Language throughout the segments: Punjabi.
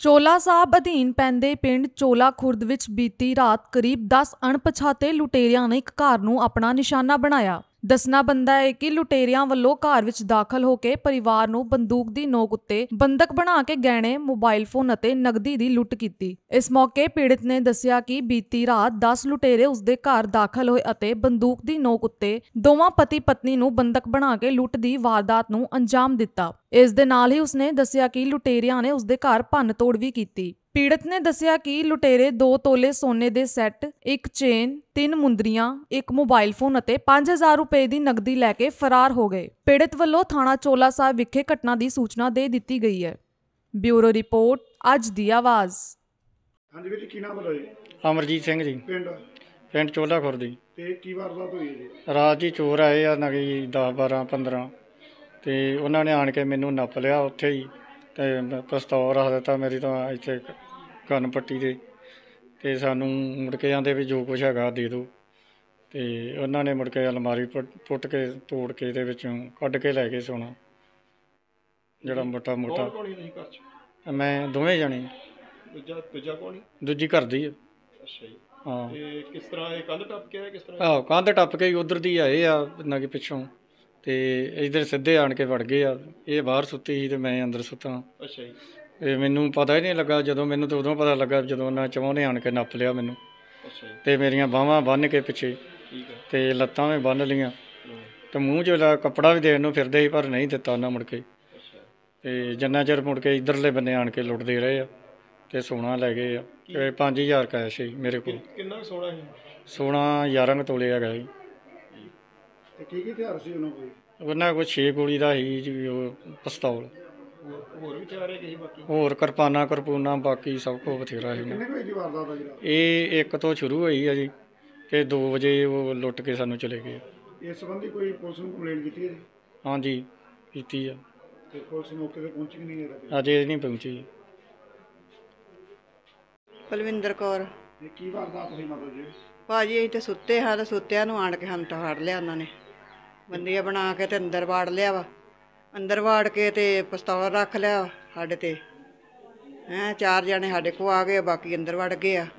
ਚੋਲਾ ਸਾਹਿਬ ਅਧੀਨ ਪੈਂਦੇ ਪਿੰਡ ਚੋਲਾ ਖੁਰਦ ਵਿੱਚ ਬੀਤੀ ਰਾਤ ਕਰੀਬ 10 ਅਣਪਛਾਤੇ ਲੁਟੇਰਿਆਂ ਨੇ ਇੱਕ ਘਰ ਨੂੰ ਆਪਣਾ ਨਿਸ਼ਾਨਾ ਬਣਾਇਆ। ਦੱਸਣਾ ਬੰਦਾ ਹੈ ਕਿ ਲੁਟੇਰਿਆਂ ਵੱਲੋਂ ਘਰ ਵਿੱਚ ਦਾਖਲ ਹੋ ਕੇ ਪਰਿਵਾਰ ਨੂੰ ਬੰਦੂਕ ਦੀ ਨੋਕ ਉੱਤੇ ਬੰਦਕ ਬਣਾ ਕੇ ਗਹਿਣੇ, ਮੋਬਾਈਲ ਫੋਨ ਅਤੇ ਨਕਦੀ ਦੀ ਲੁੱਟ ਕੀਤੀ। ਇਸ ਮੌਕੇ ਪੀੜਤ ਨੇ ਦੱਸਿਆ ਕਿ ਬੀਤੀ ਰਾਤ 10 ਲੁਟੇਰੇ ਉਸਦੇ ਘਰ ਦਾਖਲ ਹੋਏ ਅਤੇ ਬੰਦੂਕ ਦੀ ਨੋਕ ਉੱਤੇ ਦੋਵਾਂ ਪਤੀ ਪਤਨੀ ਨੂੰ ਬੰਦਕ ਬਣਾ ਕੇ ਲੁੱਟ ਦੀ ਵਾਰਦਾਤ ਨੂੰ ਅੰਜਾਮ ਦਿੱਤਾ। ਇਸ ਦੇ ਨਾਲ ਹੀ ਉਸਨੇ ਦੱਸਿਆ ਕਿ ਲੁਟੇਰਿਆਂ ਨੇ ਉਸਦੇ ਘਰ ਭੰਨ ਤੋੜ ਵੀ ਕੀਤੀ। ਪੀੜਤ ਨੇ ਦੱਸਿਆ ਕਿ ਲੁਟੇਰੇ 2 ਤੋਲੇ ਸੋਨੇ ਦੇ ਸੈੱਟ, ਇੱਕ ਚੇਨ, 3 ਮੁੰਦਰੀਆਂ, ਇੱਕ ਮੋਬਾਈਲ ਫੋਨ ਅਤੇ 5000 ਰੁਪਏ ਦੀ ਨਕਦੀ ਲੈ ਕੇ ਫਰਾਰ ਹੋ ਗਏ। ਪੀੜਤ ਵੱਲੋਂ ਥਾਣਾ ਚੋਲਾ ਸਾਹਿਬ ਵਿਖੇ ਘਟਨਾ ਦੀ ਸੂਚਨਾ ਦੇ ਦਿੱਤੀ ਗਈ ਹੈ। ਬਿਊਰੋ ਰਿਪੋਰਟ, ਅੱਜ ਦੀ ਆਵਾਜ਼। ਹਾਂਜੀ ਵੀਰ ਜੀ, ਕੀ ਨਾਮ ਹੈ ਜੀ? ਅਮਰਜੀਤ ਸਿੰਘ ਜੀ, ਪਿੰਡ ਚੋਲਾ ਖੁਰਦੀ। ਤੇ ਕੀ ਵਾਰਦਾਤ ਹੋਈ ਹੈ ਜੀ? ਰਾਤ ਜੀ ਚੋਰ ਆਏ ਆ ਨਗੀ 10 12 15 ਤੇ ਉਹਨਾਂ ਨੇ ਆਣ ਕੇ ਮੈਨੂੰ ਨੱਪ ਲਿਆ ਉੱਥੇ ਹੀ ਤੇ ਪਿਸਤੌਲ ਰੱਖ ਦਿੱਤਾ ਮੇਰੀ ਤਾਂ ਇੱਥੇ ਕੰਨ ਪੱਟੀ ਦੇ ਤੇ ਸਾਨੂੰ ਮੁੜ ਕੇ ਆਂਦੇ ਵੀ ਜੋ ਕੁਛ ਹੈਗਾ ਦੇ ਦਿਓ। ਤੇ ਉਹਨਾਂ ਨੇ ਮੁੜ ਕੇ ਅਲਮਾਰੀ ਪੁੱਟ ਕੇ ਤੋੜ ਕੇ ਇਹਦੇ ਵਿੱਚੋਂ ਕੱਢ ਕੇ ਲੈ ਗਏ ਸੋਨਾ ਜਿਹੜਾ ਮੋਟਾ ਮੋਟਾ। ਮੈਂ ਦੋਵੇਂ ਜਾਣੇ। ਦੂਜਾ ਕੌਣ? ਦੂਜੀ ਘਰ ਦੀ ਆ। ਅੱਛਾ ਜੀ। ਹਾਂ। ਤੇ ਕਿਸ ਤਰ੍ਹਾਂ ਇਹ ਕੰਧ ਟੱਪ ਕੇ ਆਇਆ? ਕਿਸ ਤਰ੍ਹਾਂ? ਆਹੋ, ਕੰਧ ਟੱਪ ਕੇ ਉਧਰ ਦੀ ਆਏ ਆ ਨਗੇ ਪਿੱਛੋਂ ਤੇ ਇੱਧਰ ਸਿੱਧੇ ਆਣ ਕੇ ਵੜ ਗਏ ਆ। ਇਹ ਬਾਹਰ ਸੁੱਤੀ ਸੀ ਤੇ ਮੈਂ ਅੰਦਰ ਸੁੱਤਾ। ਅੱਛਾ ਜੀ। ਤੇ ਮੈਨੂੰ ਪਤਾ ਹੀ ਨਹੀਂ ਲੱਗਾ, ਜਦੋਂ ਮੈਨੂੰ ਤਾਂ ਉਦੋਂ ਪਤਾ ਲੱਗਾ ਜਦੋਂ ਉਹਨਾਂ ਚੌਂ ਨੇ ਆਣ ਕੇ ਨੱਪ ਲਿਆ ਮੈਨੂੰ। ਅੱਛਾ ਜੀ। ਤੇ ਮੇਰੀਆਂ ਬਾਹਾਂ ਬੰਨ੍ਹ ਕੇ ਪਿੱਛੇ ਠੀਕ ਹੈ। ਤੇ ਲੱਤਾਂ ਵੀ ਬੰਨ੍ਹ ਲਈਆਂ ਤੇ ਮੂੰਹ 'ਚ ਕੱਪੜਾ ਵੀ ਦੇਣ ਨੂੰ ਫਿਰਦੇ ਸੀ ਪਰ ਨਹੀਂ ਦਿੱਤਾ ਉਹਨਾਂ ਮੁੜ ਕੇ। ਅੱਛਾ। ਤੇ ਜਿੰਨਾ ਚਿਰ ਮੁੜ ਕੇ ਇੱਧਰਲੇ ਬੰਨੇ ਆਣ ਕੇ ਲੁੱਟਦੇ ਰਹੇ ਆ ਤੇ ਸੋਨਾ ਲੈ ਗਏ ਆ। ਤੇ 5000 ਕੈਸ਼ ਸੀ ਮੇਰੇ ਕੋਲ। ਕਿੰਨਾ ਸੋਨਾ ਸੀ? ਸੋਨਾ 11 ਕੁ ਤੋਲੇ ਹੈਗਾ ਜੀ। ਤੇ ਕੀ ਹਥਿਆਰ ਸੀ ਉਹਨਾਂ ਕੋਲ? ਉਹਨਾਂ ਕੋਲ 6 ਗੋਲੀ ਦਾ ਸੀ ਜੀ ਉਹ ਪਿਸਤੌਲ। ਹੋਰ ਵੀ ਹਥਿਆਰ ਹੈਗੇ ਸੀ ਬਾਕੀ? ਹੋਰ ਕਿਰਪਾਨਾਂ ਕਰਪੂਨਾ ਬਾਕੀ ਸਭ ਕੁਝ ਬਥੇਰਾ ਸੀ। ਕਿੰਨੇ ਵਜੇ ਦੀ ਵਾਰਦਾਤ ਆ ਜਿਹੜਾ? ਇਹ 1 ਤੋਂ ਸ਼ੁਰੂ ਹੋਈ ਆ ਜੀ ਤੇ 2 ਵਜੇ ਉਹ ਲੁੱਟ ਕੇ ਸਾਨੂੰ ਚਲੇ ਗਏ। ਇਸ ਸੰਬੰਧੀ ਕੋਈ ਪੁਲਿਸ ਨੂੰ ਕੰਪਲੇਂਟ ਕੀਤੀ ਹੈ ਜੀ? ਹਾਂਜੀ ਕੀਤੀ ਆ। ਤੇ ਪੁਲਿਸ ਮੌਕੇ ਤੇ ਪਹੁੰਚੀ ਕਿ ਨਹੀਂ ਹੈ? ਅਜੇ ਨਹੀਂ ਪਹੁੰਚੀ। ਕੁਲਵਿੰਦਰ ਕੌਰ। ਤੇ ਕੀ ਵਾਰਦਾਤ ਹੋਈ ਮਤਲਬ ਜੀ? ਭਾਜੀ ਅਸੀਂ ਤੇ ਸੁੱਤੇ ਹਾਂ ਤੇ ਸੁੱਤਿਆਂ ਨੂੰ ਆਣ ਕੇ ਸਾਨੂੰ ਫੜ ਲਿਆ ਉਹਨਾਂ ਨੇ, ਬੰਦੀਆਂ ਬਣਾ ਕੇ ਤੇ ਅੰਦਰ ਵਾੜ ਲਿਆ ਵਾ। ਅੰਦਰ ਵਾੜ ਕੇ ਤੇ ਪਿਸਤੌਲ ਰੱਖ ਲਿਆ ਸਾਡੇ ਤੇ। 4 ਜਣੇ ਸਾਡੇ ਕੋਲ ਆ ਗਏ, ਬਾਕੀ ਅੰਦਰ ਵੜ ਗਏ ਆ।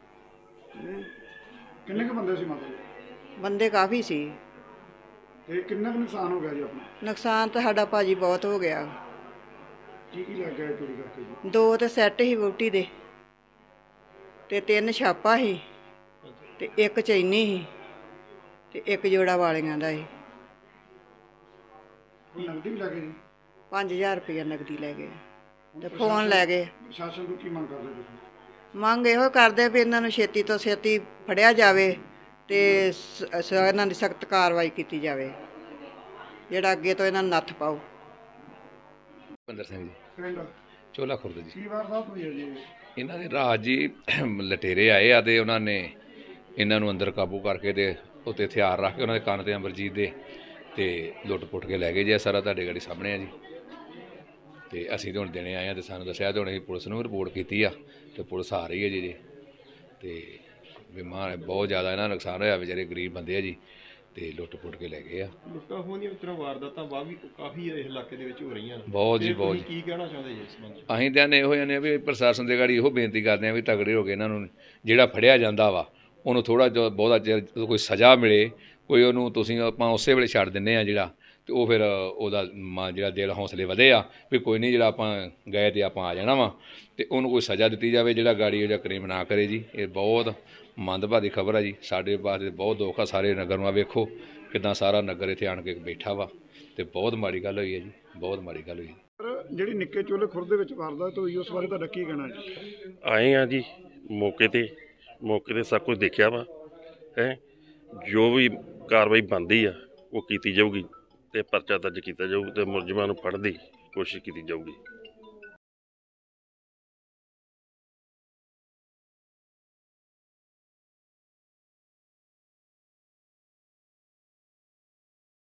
ਕਿੰਨੇ ਕੁ ਬੰਦੇ ਸੀ ਮਤਲਬ? ਬੰਦੇ ਕਾਫੀ ਸੀ। ਤੇ ਕਿੰਨਾ ਕੁ ਨੁਕਸਾਨ ਹੋ ਗਿਆ ਜੀ ਆਪਣਾ? ਨੁਕਸਾਨ ਤਾਂ ਸਾਡਾ ਭਾਜੀ ਬਹੁਤ ਹੋ ਗਿਆ। ਕੀ ਲੱਗ ਗਿਆ ਚੋਰੀ ਕਰਕੇ ਜੀ? 2 ਤੇ ਸੈੱਟ ਸੀ ਵਹੁਟੀ ਦੇ ਤੇ 3 ਛਾਪਾ ਸੀ ਤੇ 1 ਚੈਨੀ ਸੀ ਤੇ 1 ਜੋੜਾ ਵਾਲੀਆਂ ਦਾ ਸੀ। ਨਕਦੀ ਵੀ ਲੈ ਗਏ ਜੀ? 5000 ਰੁਪਇਆ ਨਕਦੀ ਲੈ ਗਏ ਤੇ ਫੋਨ ਲੈ ਗਏ। ਪ੍ਰਸ਼ਾਸਨ ਤੋਂ ਕੀ ਮੰਗ ਕਰਦੇ ਤੁਸੀਂ? ਮੰਗ ਇਹੋ ਕਰਦੇ ਵੀ ਇਹਨਾਂ ਨੂੰ ਛੇਤੀ ਤੋਂ ਛੇਤੀ ਫੜਿਆ ਜਾਵੇ ਤੇ ਇਹਨਾਂ ਦੀ ਸਖਤ ਕਾਰਵਾਈ ਕੀਤੀ ਜਾਵੇ, ਜਿਹੜਾ ਅੱਗੇ ਤੋਂ ਇਹਨਾਂ ਨੂੰ ਨੱਥ ਪਾਓ। ਭੁਪਿੰਦਰ ਸਿੰਘ ਜੀ, ਪਿੰਡ ਚੋਲਾ ਖੁਰਦ ਜੀ। ਕੀ ਵਾਰਦਾਤ ਹੋਈ ਹੈ ਜੀ? ਇਹਨਾਂ ਦੇ ਰਾਤ ਜੀ ਲਟੇਰੇ ਆਏ ਆ ਤੇ ਉਹਨਾਂ ਨੇ ਇਹਨਾਂ ਨੂੰ ਅੰਦਰ ਕਾਬੂ ਕਰਕੇ ਤੇ ਉੱਤੇ ਹਥਿਆਰ ਰੱਖ ਕੇ ਉਹਨਾਂ ਦੇ ਕੰਨ ਤੇ ਅਮਰਜੀਤ ਦੇ ਤੇ ਲੁੱਟ ਪੁੱਟ ਕੇ ਲੈ ਗਏ ਜੀ। ਸਾਰਾ ਤੁਹਾਡੇ ਗਾੜੀ ਸਾਹਮਣੇ ਆ ਜੀ। ਤੇ ਅਸੀਂ ਤਾਂ ਹੁਣ ਦੇਣੇ ਆਏ ਆ ਤੇ ਸਾਨੂੰ ਦੱਸਿਆ ਤੇ ਹੁਣ ਅਸੀਂ ਪੁਲਿਸ ਨੂੰ ਵੀ ਰਿਪੋਰਟ ਕੀਤੀ ਆ ਤੇ ਪੁਲਿਸ ਆ ਰਹੀ ਹੈ ਜੀ। ਤੇ ਬਿਮਾਰ ਬਹੁਤ ਜ਼ਿਆਦਾ ਇਹਨਾਂ ਨੁਕਸਾਨ ਹੋਇਆ, ਵਿਚਾਰੇ ਗਰੀਬ ਬੰਦੇ ਆ ਜੀ ਤੇ ਲੁੱਟ ਪੁੱਟ ਕੇ ਲੈ ਗਏ ਆ। ਲੁੱਟਾਂ ਹੋਣੀਆਂ ਇਸ ਤਰ੍ਹਾਂ ਵਾਰਦਾਤਾਂ ਕਾਫੀ ਇਸ ਇਲਾਕੇ ਦੇ ਵਿੱਚ ਹੋ ਰਹੀਆਂ। ਬਹੁਤ ਜੀ ਬਹੁਤ। ਕੀ ਕਹਿਣਾ ਚਾਹੁੰਦੇ ਜੀ ਇਸ ਸੰਬੰਧ? ਅਸੀਂ ਤਾਂ ਇਹੋ ਜਾਂਦੇ ਆ ਵੀ ਪ੍ਰਸ਼ਾਸਨ ਦੇ ਗਾੜੀ ਇਹੋ ਬੇਨਤੀ ਕਰਦੇ ਆ ਵੀ ਤਗੜੇ ਹੋ ਕੇ ਇਹਨਾਂ ਨੂੰ ਜਿਹੜਾ ਫੜਿਆ ਜਾਂਦਾ ਵਾ ਉਹਨੂੰ ਥੋੜ੍ਹਾ ਜਿਹਾ ਬਹੁਤਾ ਚਿਰ ਕੋਈ ਸਜ਼ਾ ਮਿਲੇ, ਕੋਈ ਉਹਨੂੰ ਤੁਸੀਂ ਆਪਾਂ ਉਸੇ ਵੇਲੇ ਛੱਡ ਦਿੰਦੇ ਆ ਜਿਹੜਾ ਤੇ ਉਹ ਫਿਰ ਉਹਦਾ ਜਿਹੜਾ ਦਿਲ ਹੌਸਲੇ ਵਧੇ ਆ ਵੀ ਕੋਈ ਨਹੀਂ ਜਿਹੜਾ ਆਪਾਂ ਗਏ ਤੇ ਆਪਾਂ ਆ ਜਾਣਾ ਵਾ ਤੇ ਉਹਨੂੰ ਕੋਈ ਸਜ਼ਾ ਦਿੱਤੀ ਜਾਵੇ ਜਿਹੜਾ ਗਾੜੀ ਉਹ ਜਿਹਾ ਕ੍ਰਾਈਮ ਨਾ ਕਰੇ ਜੀ। ਇਹ ਬਹੁਤ ਮੰਦਭਾਗੀ ਖਬਰ ਆ ਜੀ, ਸਾਡੇ ਵਾਸਤੇ ਬਹੁਤ ਦੁੱਖ ਆ ਸਾਰੇ ਨਗਰ ਨੂੰ। ਆ ਵੇਖੋ ਕਿੱਦਾਂ ਸਾਰਾ ਨਗਰ ਇੱਥੇ ਆਣ ਕੇ ਬੈਠਾ ਵਾ ਤੇ ਬਹੁਤ ਮਾੜੀ ਗੱਲ ਹੋਈ ਹੈ ਜੀ, ਬਹੁਤ ਮਾੜੀ ਗੱਲ ਹੋਈ। ਪਰ ਜਿਹੜੀ ਨਿੱਕੇ ਚੋਲੇ ਖੁਰਦ ਦੇ ਵਿੱਚ ਵਾਰਦਾਤ ਹੋਈ ਉਸ ਬਾਰੇ ਤੁਹਾਡਾ ਕੀ ਕਹਿਣਾ ਜੀ? ਆਏ ਆ ਜੀ ਮੌਕੇ ਤੇ ਸਭ ਕੁਝ ਦੇਖਿਆ ਵਾ ਹੈ। ਜੋ ਵੀ ਕਾਰਵਾਈ ਬਣਦੀ ਆ ਉਹ ਕੀਤੀ ਜਾਊਗੀ ਤੇ ਪਰਚਾ ਦਰਜ ਕੀਤਾ ਜਾਊ ਤੇ ਮੁਲਜ਼ਮਾਂ ਨੂੰ ਫੜਨ ਦੀ ਕੋਸ਼ਿਸ਼ ਕੀਤੀ ਜਾਊਗੀ।